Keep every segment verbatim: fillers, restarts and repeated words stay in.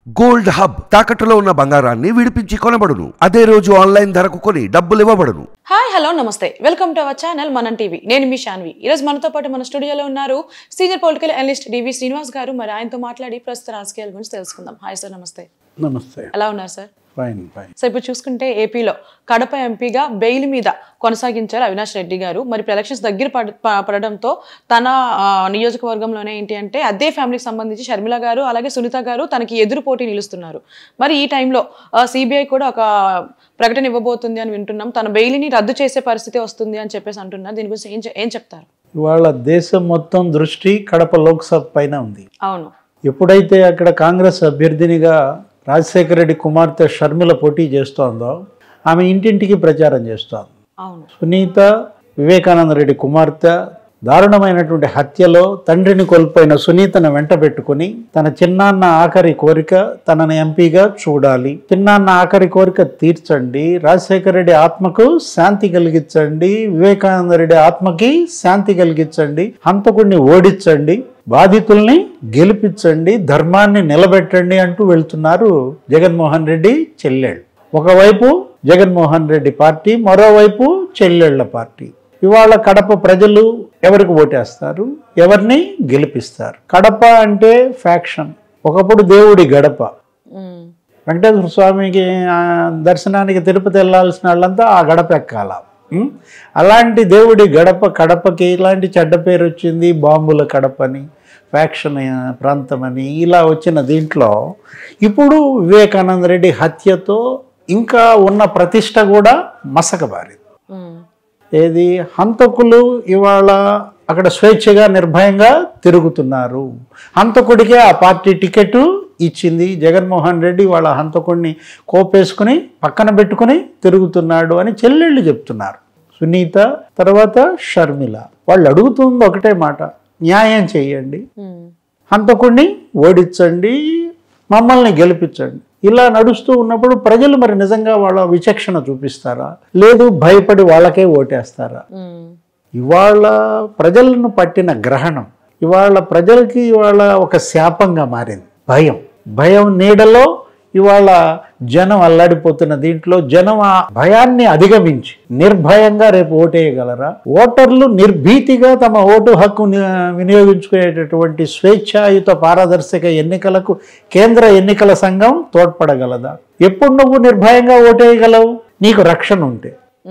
Gold hub తాకట్టులో ఉన్న బంగారాన్ని విడిపించి కొనబడును. అదే రోజు ఆన్లైన్ ధరకు కొని డబ్బులు ఇవ్వబడును. హాయ్ హలో నమస్తే, welcome to our channel Manam TV. నేను మీ శాన్వి. ఈ రోజు మనతో పాటు మన స్టూడియోలో ఉన్నారు senior political analyst DV Srinivas గారు. మరి ఆయనతో మాట్లాడి ప్రస్తుత రాజకీయాల గురించి తెలుసుకుందాం. హాయ్ సార్, నమస్తే. నమస్తే. ఎలా ఉన్నారు సార్? Fine fine. సో ఇప్పుడు చూసుకుంటే ఏపీలో కడప ఎంపీగా బెయిల్ మీద కొనసాగించారు అవినాష్ రెడ్డి గారు. మరి ఇప్పుడు ఎలక్షన్స్ దగ్గర పడడంతో తన నియోజకవర్గంలోనే ఏంటి అంటే అదే ఫ్యామిలీకి సంబంధించి షర్మిల గారు అలాగే సునీత గారు తనకి ఎదురు పోటీ నిలుస్తున్నారు. మరి ఈ టైంలో సిబిఐ కూడా ఒక ప్రకటన ఇవ్వబోతుంది అని వింటున్నాం. తన బెయిల్ని రద్దు చేసే పరిస్థితి వస్తుంది అని చెప్పేసి అంటున్నారు. దీని గురించి ఏం ఏం చెప్తారు? ఇవాళ దేశం మొత్తం దృష్టి కడప లోక్సభ పైన ఉంది. అవును. ఎప్పుడైతే అక్కడ కాంగ్రెస్ అభ్యర్థినిగా రాజశేఖర రెడ్డి కుమార్తె షర్మిల పోటీ చేస్తోందో ఆమె ఇంటింటికి ప్రచారం చేస్తోంది. సునీత వివేకానంద రెడ్డి కుమార్తె దారుణమైనటువంటి హత్యలో తండ్రిని కోల్పోయిన సునీతను వెంట పెట్టుకుని తన చిన్నాన్న ఆఖరి కోరిక తనని ఎంపీగా చూడాలి, చిన్నాన్న ఆఖరి కోరిక తీర్చండి, రాజశేఖర రెడ్డి ఆత్మకు శాంతి కలిగించండి, వివేకానంద రెడ్డి ఆత్మకి శాంతి కలిగించండి, హంతకుడిని ఓడించండి, బాధితుల్ని గెలిపించండి, ధర్మాన్ని నిలబెట్టండి అంటూ వెళ్తున్నారు జగన్మోహన్ రెడ్డి చెల్లెళ్ళు. ఒకవైపు జగన్మోహన్ రెడ్డి పార్టీ, మరోవైపు చెల్లెళ్ల పార్టీ. ఇవాళ కడప ప్రజలు ఎవరికి ఓటేస్తారు, ఎవరిని గెలిపిస్తారు? కడప అంటే ఫ్యాక్షన్. ఒకప్పుడు దేవుడి గడప. వెంకటేశ్వర స్వామికి దర్శనానికి తిరుపతి వెళ్ళాల్సిన వాళ్ళంతా ఆ గడప ఎక్కాల. అలాంటి దేవుడి గడప కడపకి ఇలాంటి చెడ్డ పేరు వచ్చింది. బాంబుల కడపని, ఫ్యాక్షన్ ప్రాంతమని ఇలా వచ్చిన దీంట్లో ఇప్పుడు వివేకానంద రెడ్డి హత్యతో ఇంకా ఉన్న ప్రతిష్ట కూడా మసకబారింది. ఏది, హంతకులు ఇవాళ అక్కడ స్వేచ్ఛగా నిర్భయంగా తిరుగుతున్నారు. హంతకుడికే ఆ పార్టీ టికెట్ ఇచ్చింది. జగన్మోహన్ రెడ్డి వాళ్ళ హంతకుడిని కోపేసుకుని పక్కన పెట్టుకుని తిరుగుతున్నాడు అని చెల్లెళ్ళు చెప్తున్నారు. సునీత తర్వాత షర్మిల వాళ్ళు అడుగుతుంది ఒకటే మాట, న్యాయం చేయండి, హంతకుడిని ఓడించండి, మమ్మల్ని గెలిపించండి. ఇలా నడుస్తూ ఉన్నప్పుడు ప్రజలు మరి నిజంగా వాళ్ళ విచక్షణ చూపిస్తారా, లేదు భయపడి వాళ్ళకే ఓటేస్తారా? ఇవాళ ప్రజలను పట్టిన గ్రహణం ఇవాళ ప్రజలకి ఇవాళ ఒక శాపంగా మారింది. భయం భయం నీడలో ఇవాళ జనం అల్లాడిపోతున్న దీంట్లో జనం ఆ భయాన్ని అధిగమించి నిర్భయంగా రేపు ఓటేయగలరా? ఓటర్లు నిర్భీతిగా తమ ఓటు హక్కు వినియోగించుకునేటటువంటి స్వేచ్ఛాయుత పారదర్శక ఎన్నికలకు కేంద్ర ఎన్నికల సంఘం తోడ్పడగలదా? ఎప్పుడు నువ్వు నిర్భయంగా ఓటేయగలవు? నీకు రక్షణ ఉంటే,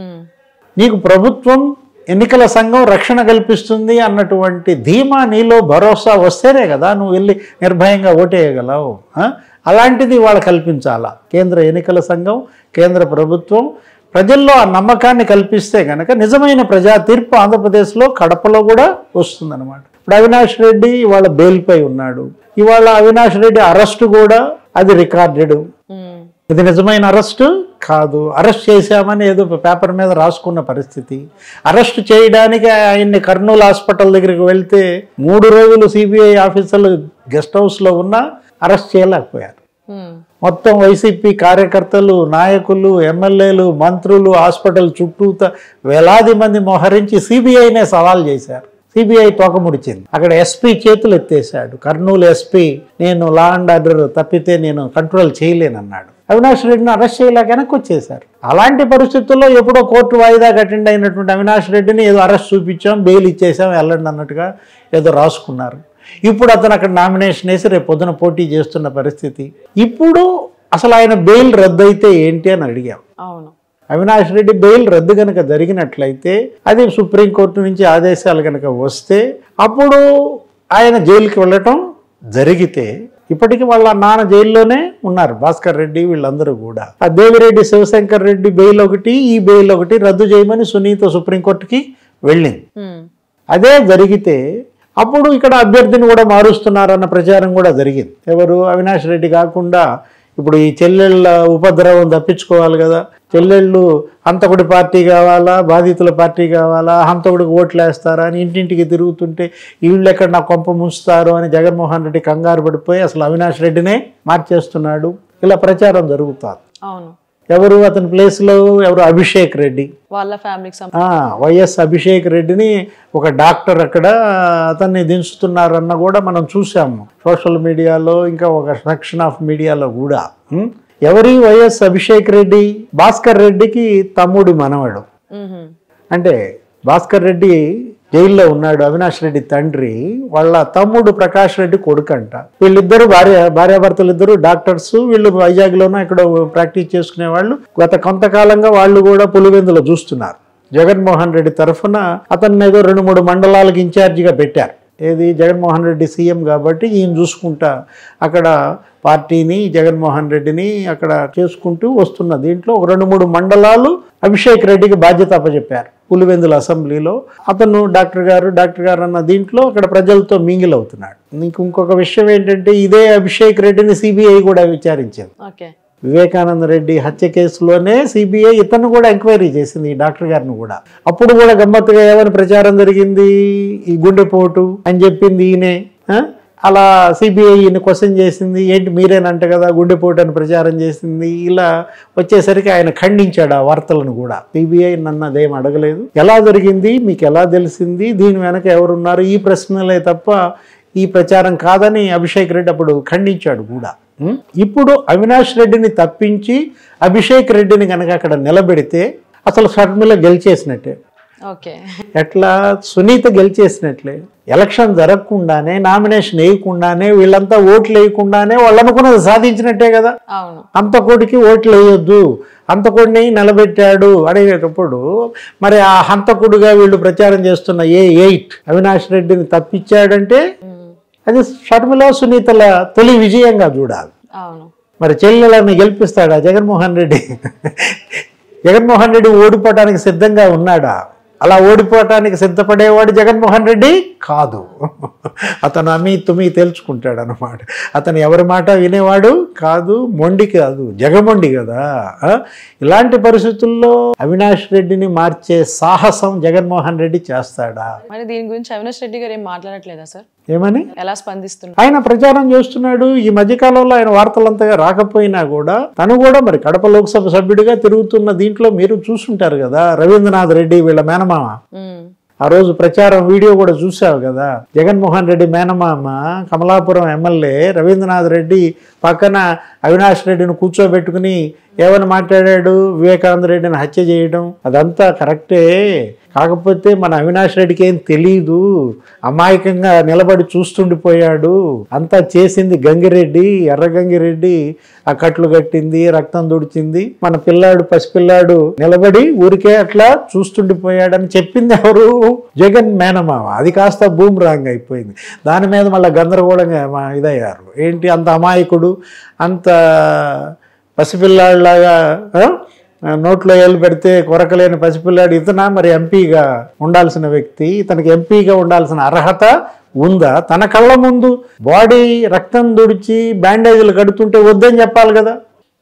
నీకు ప్రభుత్వం ఎన్నికల సంఘం రక్షణ కల్పిస్తుంది అన్నటువంటి ధీమా నీలో భరోసా వస్తేనే కదా నువ్వు వెళ్ళి నిర్భయంగా ఓటేయగలవు. అలాంటిది వాళ్ళు కల్పించాలా కేంద్ర ఎన్నికల సంఘం, కేంద్ర ప్రభుత్వం. ప్రజల్లో ఆ నమ్మకాన్ని కల్పిస్తే కనుక నిజమైన ప్రజా తీర్పు ఆంధ్రప్రదేశ్లో కడపలో కూడా వస్తుందన్నమాట. ఇప్పుడు అవినాష్ రెడ్డి ఇవాళ బెయిల్పై ఉన్నాడు. ఇవాళ అవినాష్ రెడ్డి అరెస్టు కూడా అది రికార్డెడ్. ఇది నిజమైన అరెస్టు కాదు. అరెస్ట్ చేశామని ఏదో పేపర్ మీద రాసుకున్న పరిస్థితి. అరెస్ట్ చేయడానికి ఆయన్ని కర్నూలు హాస్పిటల్ దగ్గరికి వెళ్తే మూడు రోజులు సిబిఐ ఆఫీసర్లు గెస్ట్ హౌస్లో ఉన్నా అరెస్ట్ చేయలేకపోయారు. మొత్తం వైసీపీ కార్యకర్తలు, నాయకులు, ఎమ్మెల్యేలు, మంత్రులు హాస్పిటల్ చుట్టూత వేలాది మంది మోహరించి సిబిఐనే సవాల్ చేశారు. సిబిఐ తోకముడిచింది. అక్కడ ఎస్పీ చేతులు ఎత్తేసాడు. కర్నూలు ఎస్పీ నేను లా అండ్ ఆర్డర్ తప్పితే నేను కంట్రోల్ చేయలేనన్నాడు. అవినాష్ రెడ్డిని అరెస్ట్ చేయలేక వెనక్కి వచ్చేశారు. అలాంటి పరిస్థితుల్లో ఎప్పుడో కోర్టు వాయిదాకి అటెండ్ అయినటువంటి అవినాష్ రెడ్డిని ఏదో అరెస్ట్ చూపించాం, బెయిల్ ఇచ్చేసాం, వెళ్ళండి అన్నట్టుగా ఏదో రాసుకున్నారు. ఇప్పుడు అతను అక్కడ నామినేషన్ వేసి రేపు పొద్దున పోటీ చేస్తున్న పరిస్థితి. ఇప్పుడు అసలు ఆయన బెయిల్ రద్దు అయితే ఏంటి అని అడిగాం. అవును, అవినాష్ రెడ్డి బెయిల్ రద్దు కనుక జరిగినట్లయితే, అది సుప్రీంకోర్టు నుంచి ఆదేశాలు కనుక వస్తే, అప్పుడు ఆయన జైలుకి వెళ్ళటం జరిగితే, ఇప్పటికీ వాళ్ళ నాన్న జైల్లోనే ఉన్నారు భాస్కర్ రెడ్డి వీళ్ళందరూ కూడా. ఆ దేవిరెడ్డి శివశంకర్ రెడ్డి బెయిల్ ఒకటి, ఈ బెయిల్ ఒకటి రద్దు చేయమని సునీత సుప్రీంకోర్టుకి వెళ్ళింది. అదే జరిగితే అప్పుడు ఇక్కడ అభ్యర్థిని కూడా మారుస్తున్నారన్న ప్రచారం కూడా జరిగింది. ఎవరు? అవినాష్ రెడ్డి కాకుండా ఇప్పుడు ఈ చెల్లెళ్ళ ఉపద్రవం తప్పించుకోవాలి కదా. చెల్లెళ్ళు హంతకుడి పార్టీ కావాలా, బాధితుల పార్టీ కావాలా, హంతకుడికి ఓట్లు వేస్తారా అని ఇంటింటికి తిరుగుతుంటే వీళ్ళు ఎక్కడ నా కొంప ముంచుతారు అని జగన్మోహన్ రెడ్డి కంగారు పడిపోయి అసలు అవినాష్ రెడ్డినే మార్చేస్తున్నాడు. ఇలా ప్రచారం జరుగుతుంది. అవును. ఎవరు అతని ప్లేస్లో ఎవరు అభిషేక్ రెడ్డి, వాళ్ళ ఫ్యామిలీకి వైఎస్ అభిషేక్ రెడ్డిని ఒక డాక్టర్ అక్కడ అతన్ని దించుతున్నారన్న కూడా మనం చూసాము సోషల్ మీడియాలో, ఇంకా ఒక సెక్షన్ ఆఫ్ మీడియాలో కూడా. ఎవరి వైఎస్ అభిషేక్ రెడ్డి? భాస్కర్ రెడ్డికి తమ్ముడి మనవడు. అంటే భాస్కర్ రెడ్డి జైల్లో ఉన్నాడు, అవినాష్ రెడ్డి తండ్రి వాళ్ళ తమ్ముడు ప్రకాష్ రెడ్డి కొడుకంట. వీళ్ళిద్దరు భార్య భార్యాభర్తలు ఇద్దరు డాక్టర్స్. వీళ్ళు వైజాగ్లోనూ ఇక్కడ ప్రాక్టీస్ చేసుకునే వాళ్ళు. గత కొంతకాలంగా వాళ్ళు కూడా పులివెందులో చూస్తున్నారు. జగన్మోహన్ రెడ్డి తరఫున అతన్ని ఏదో రెండు మూడు మండలాలకు ఇన్ఛార్జిగా పెట్టారు. ఏది జగన్మోహన్ రెడ్డి సీఎం కాబట్టి ఈయన చూసుకుంటా అక్కడ పార్టీని జగన్మోహన్ రెడ్డిని అక్కడ చేసుకుంటూ వస్తున్న దీంట్లో ఒక రెండు మూడు మండలాలు అభిషేక్ రెడ్డికి బాధ్యత అప్పచెప్పారు పులివెందుల అసెంబ్లీలో. అతను డాక్టర్ గారు డాక్టర్ గారు అన్న దీంట్లో అక్కడ ప్రజలతో మింగిల్ అవుతున్నాడు. నీకు ఇంకొక విషయం ఏంటంటే ఇదే అభిషేక్ రెడ్డిని సిబిఐ కూడా విచారించింది. వివేకానంద రెడ్డి హత్య కేసులోనే సిబిఐ ఇతను కూడా ఎంక్వైరీ చేసింది, ఈ డాక్టర్ గారిని కూడా. అప్పుడు కూడా గమ్మత్తుగా ఏమని ప్రచారం జరిగింది, ఈ గుండెపోటు అని చెప్పింది ఈయనే. అలా సిబిఐ ఈయన క్వశ్చన్ చేసింది, ఏంటి మీరేనంట కదా గుండెపోటు అని ప్రచారం చేసింది. ఇలా వచ్చేసరికి ఆయన ఖండించాడు ఆ వార్తలను కూడా. సిబిఐ నన్ను అదేం అడగలేదు, ఎలా జరిగింది మీకు ఎలా తెలిసింది, దీని వెనక ఎవరున్నారు, ఈ ప్రశ్నలే తప్ప ఈ ప్రచారం కాదని అభిషేక్ రెడ్డి అప్పుడు ఖండించాడు కూడా. ఇప్పుడు అవినాష్ రెడ్డిని తప్పించి అభిషేక్ రెడ్డిని కనుక అక్కడ నిలబెడితే అసలు షర్మిల గెలిచేసినట్టే. ఎట్లా? సునీత గెలిచేసినట్లే. ఎలక్షన్ జరగకుండానే నామినేషన్ వేయకుండానే వీళ్ళంతా ఓట్లు వేయకుండానే వాళ్ళు అనుకున్నది సాధించినట్టే కదా. హంతకుడికి ఓట్లు వేయొద్దు, హంతకుడిని నిలబెట్టాడు అనేటప్పుడు మరి ఆ హంతకుడుగా వీళ్ళు ప్రచారం చేస్తున్న ఏ ఎయిట్ అవినాష్ రెడ్డిని తప్పించాడంటే అది షర్మిల సునీతల తొలి విజయంగా చూడాలి. మరి చెల్లెలను గెలిపిస్తాడా జగన్మోహన్ రెడ్డి? జగన్మోహన్ రెడ్డి ఓడిపోవడానికి సిద్ధంగా ఉన్నాడా? అలా ఓడిపోవటానికి సిద్ధపడేవాడు జగన్మోహన్ రెడ్డి కాదు. అతను అమ్మి తుమ్మి తేల్చుకుంటాడు అన్నమాట. అతను ఎవరి మాట వినేవాడు కాదు, మొండి కాదు, జగమొండి కదా. ఇలాంటి పరిస్థితుల్లో అవినాష్ రెడ్డిని మార్చే సాహసం జగన్మోహన్ రెడ్డి చేస్తాడా? మరి దీని గురించి అవినాష్ రెడ్డి గారు ఏం మాట్లాడట్లేదా సార్? ఏమని ఎలా స్పందిస్తున్నారు? ఆయన ప్రచారం చేస్తున్నాడు. ఈ మధ్యకాలంలో ఆయన వార్తలంతగా రాకపోయినా కూడా తను కూడా మరి కడప లోక్సభ సభ్యుడిగా తిరుగుతున్న దీంట్లో మీరు చూసుంటారు కదా. రవీంద్రనాథ్ రెడ్డి వీళ్ళ మేనమామ ఆ రోజు ప్రచారం వీడియో కూడా చూసావు కదా. జగన్మోహన్ రెడ్డి మేనమామ కమలాపురం ఎమ్మెల్యే రవీంద్రనాథ్ రెడ్డి పక్కన అవినాష్ రెడ్డిని కూర్చోబెట్టుకుని ఏమని మాట్లాడాడు, వివేకానంద రెడ్డిని హత్య చేయడం అదంతా కరెక్టే, కాకపోతే మన అవినాష్ రెడ్డికి ఏం తెలీదు, అమాయకంగా నిలబడి చూస్తుండిపోయాడు, అంతా చేసింది గంగిరెడ్డి, ఎర్రగంగిరెడ్డి ఆ కట్లు కట్టింది, రక్తం దుడిచింది, మన పిల్లాడు పసిపిల్లాడు నిలబడి ఊరికే అట్లా చూస్తుండిపోయాడని చెప్పింది ఎవరు? జగన్ మేనమామ. అది కాస్త బూమ్ రాంగ్ అయిపోయింది. దాని మీద మళ్ళీ గందరగోళంగా ఇదయ్యారు. ఏంటి అంత అమాయకుడు, అంత పసిపిల్లాడిలాగా నోట్లో ఏళ్ళు పెడితే కొరకలేని పసిపిల్లాడు ఇతనా మరి ఎంపీగా ఉండాల్సిన వ్యక్తి? ఇతనికి ఎంపీగా ఉండాల్సిన అర్హత ఉందా? తన కళ్ళ ముందు బాడీ రక్తం దుడిచి బ్యాండేజీలు కడుతుంటే వద్దని చెప్పాలి కదా.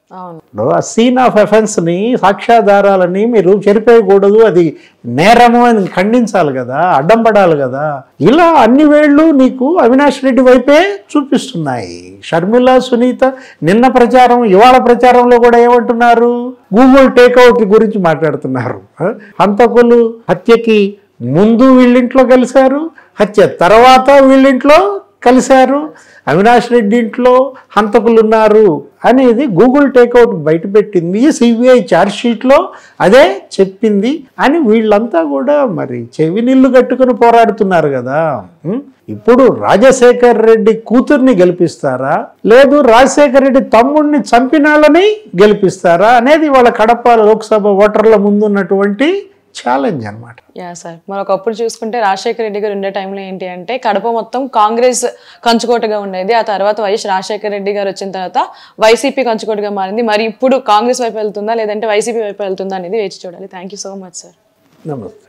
ఆ సీన్ ఆఫ్ ఎఫెన్స్ ని, సాక్ష్యాధారాలని మీరు చెరిపేయకూడదు, అది నేరము అని ఖండించాలి కదా, అడ్డం పడాలి కదా. ఇలా అన్ని వేళ్ళు నీకు అవినాష్ రెడ్డి వైపే చూపిస్తున్నాయి. షర్మిల సునీత నిన్న ప్రచారం ఇవాళ ప్రచారంలో కూడా ఏమంటున్నారు? గూగుల్ టేక్అవుట్ గురించి మాట్లాడుతున్నారు. హంతకులు హత్యకి ముందు వీళ్ళింట్లో కలిశారు, హత్య తర్వాత వీళ్ళింట్లో కలిశారు, అవినాష్ రెడ్డి ఇంట్లో హంతకులు ఉన్నారు అనేది గూగుల్ టేక్అవుట్ బయటపెట్టింది. సిబిఐ ఛార్జ్ షీట్లో అదే చెప్పింది అని వీళ్ళంతా కూడా మరి చెవి నీళ్లు కట్టుకుని పోరాడుతున్నారు కదా. ఇప్పుడు రాజశేఖర్ రెడ్డి కూతుర్ని గెలిపిస్తారా, లేదు రాజశేఖర్ రెడ్డి తమ్ముడిని చంపిన వాళ్ళని గెలిపిస్తారా అనేది వాళ్ళ కడప లోక్సభ ఓటర్ల ముందున్నటువంటి ఛాలెంజ్ అనమాట. యా సార్, మరి ఒకప్పుడు చూసుకుంటే రాజశేఖర రెడ్డి గారు ఉండే టైంలో ఏంటి అంటే కడప మొత్తం కాంగ్రెస్ కంచుకోటగా ఉండేది. ఆ తర్వాత వైఎస్ రాజశేఖర రెడ్డి గారు వచ్చిన తర్వాత వైసీపీ కంచుకోటగా మారింది. మరి ఇప్పుడు కాంగ్రెస్ వైపు వెళ్తుందా లేదంటే వైసీపీ వైపు వెళ్తుందా అనేది వేచి చూడాలి. Thank you so much sir. నమస్తే.